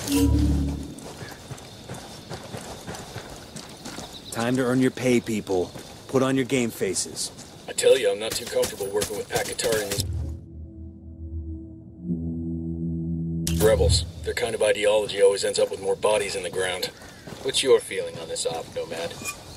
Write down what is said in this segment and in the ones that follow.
Time to earn your pay, people. Put on your game faces. I tell you, I'm not too comfortable working with Pac-Katari and these rebels. Their kind of ideology always ends up with more bodies in the ground. What's your feeling on this op, Nomad?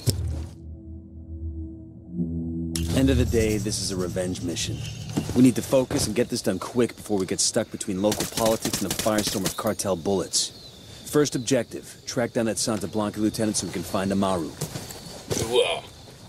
End of the day, this is a revenge mission. We need to focus and get this done quick before we get stuck between local politics and the firestorm of cartel bullets. First objective, track down that Santa Blanca lieutenant so we can find Amaru. Ooh,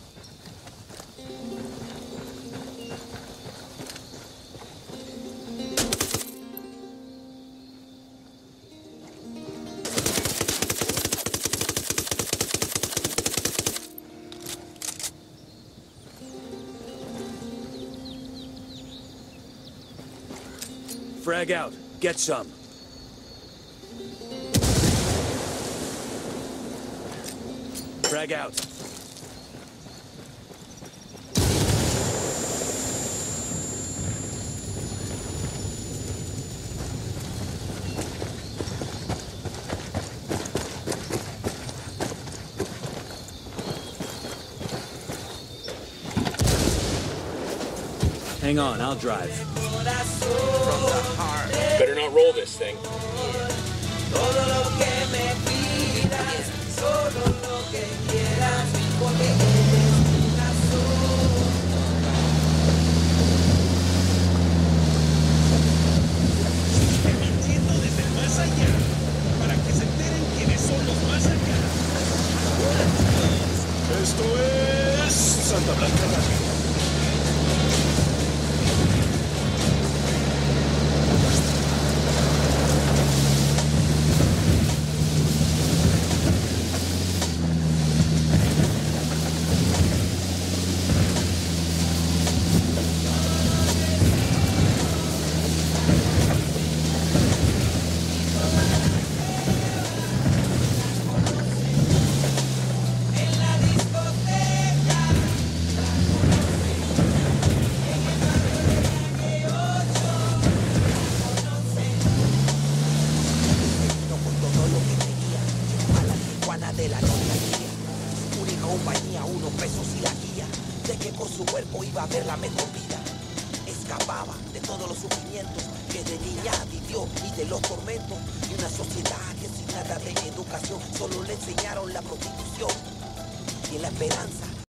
Frag out. Get some. Frag out. Hang on, I'll drive. better not roll this thing. Esto es Santa Blanca Radio. De la noche única compañía, unos pesos y la guía de que con su cuerpo iba a ver la mejor vida. Escapaba de todos los sufrimientos que de niña vivió y de los tormentos de una sociedad que sin nada de educación solo le enseñaron la prostitución y en la esperanza